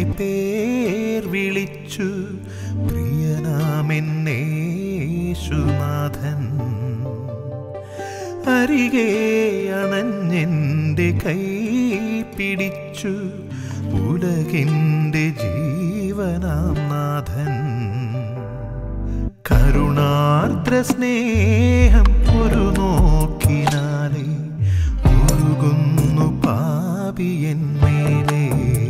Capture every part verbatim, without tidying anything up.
പേർ വിളിച്ചു പ്രിയനാമെന്നേശുനാഥൻ. അരികെ അണഞ്ഞെൻ്റെ കൈ പിടിച്ചു ഉലകിൻ്റെ ജീവനാം നാഥൻ. കരുണാർദ്ര സ്നേഹം ഒരു നോക്കിനാലേ ഉരുകുന്നു പാപിയന്മേലേ.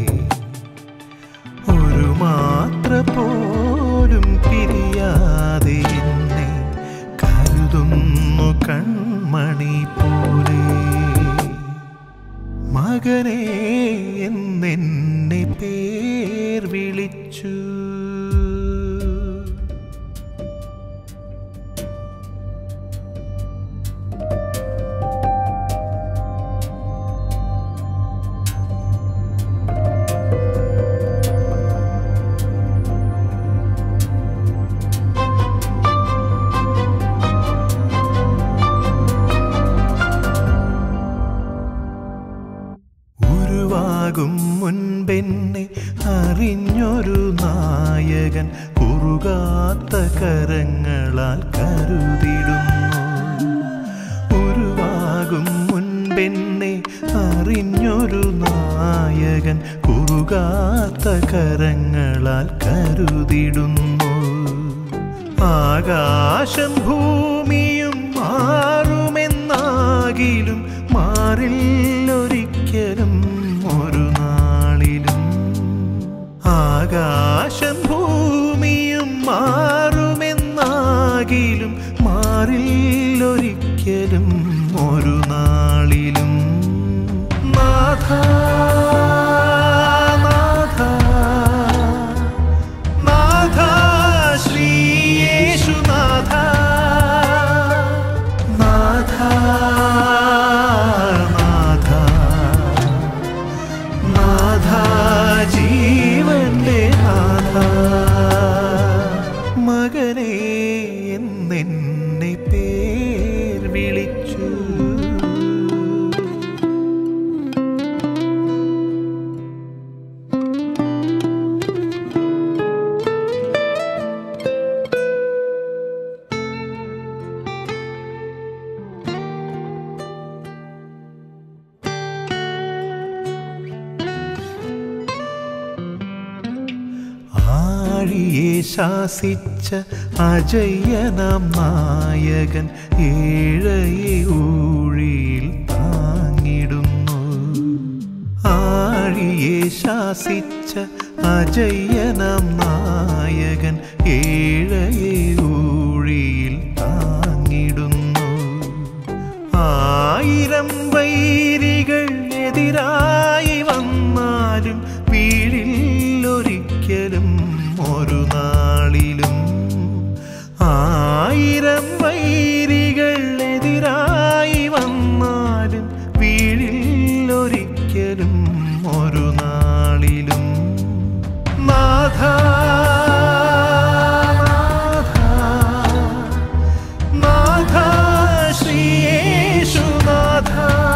ഒരു മാത്ര പോലും പിരിയാതെ എന്നെ കരുതുന്നു കൺമണി പോലെ. മകനേ എന്നെന്നെ പേർ വിളിച്ചു. മുൻപെന്നെ അറിഞ്ഞൊരു നായകൻ കുറുകാത്ത കരങ്ങളാൽ കരുതിടുന്നു. ഉരുവാകും മുൻപെന്നെ അറിഞ്ഞൊരു നായകൻ കുറുകാത്ത കരങ്ങളാൽ കരുതിടുന്നു. ആകാശം ഭൂമിയും മാറുമെന്നാകിലും മാറില്ലൊരിക്കലും ഒരു നാളിലും. ആകാശം ഭൂമിയും മാറുമെന്നാകിലും മാറില്ലൊരിക്കലും ഒരു നാളിലും. നാഥ നാഥ നാഥ ശ്രീ യേശുനാഥ നാഥ ജീവന്റെ നാഥ. മകനേ എന്നെന്നെ പേർ വിളിച്ചു. ആഴിയെ ശാസിച്ച അജയ്യനാം നായകൻ ഏഴയെ ഊഴിയിൽ താങ്ങിടുന്നു. ആഴിയെ ശാസിച്ച അജയ്യനാം നായകൻ ഏഴയെ ഊഴിയിൽ താങ്ങിടുന്നു. ആയിരം വൈരികൾ എതിരായി വന്നാലും വീഴില്ലൊരിക്കലും ഒരു നാളിലും. ആയിരം വൈരികൾ എതിരായി വന്നാലും വീഴില്ലൊരിക്കലും ഒരു നാളിലും. നാഥ നാഥ ശ്രീ യേശുനാഥ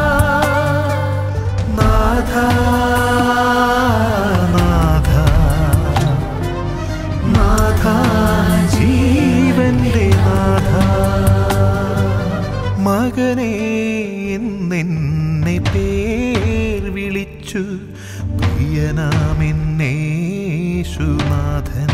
നാഥ ജീവന്റെ നാഥ. മകനേ എന്നെന്നെ പേർ വിളിച്ചു പ്രിയനാമെന്നേശുനാഥൻ.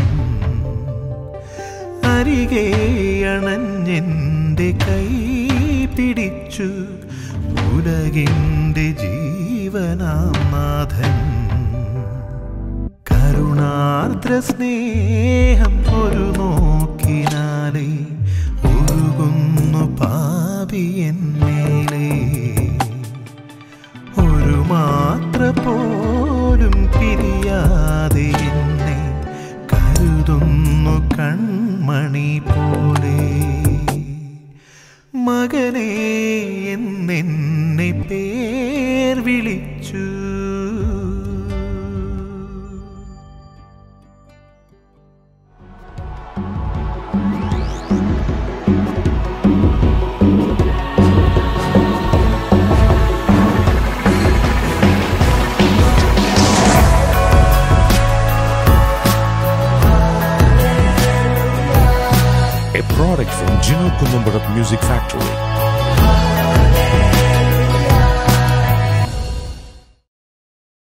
അരികെ അണഞ്ഞെൻ്റെ കൈ പിടിച്ചു ഉലകിൻ്റെ ജീവനാം നാഥൻ. കരുണാർദ്ര സ്നേഹം ഒരു നോക്കിനാലേ ഒഴുകുന്നു പാപിയന്മേലേ. ഒരു മാത്ര പോലും പിരിയാതെ എന്നെ കരുതുന്നു കൺമണി പോലെ. മകനേ എന്നെന്നെ പേർ വിളിച്ചു. product from Gino Kumumbarat Music Factory.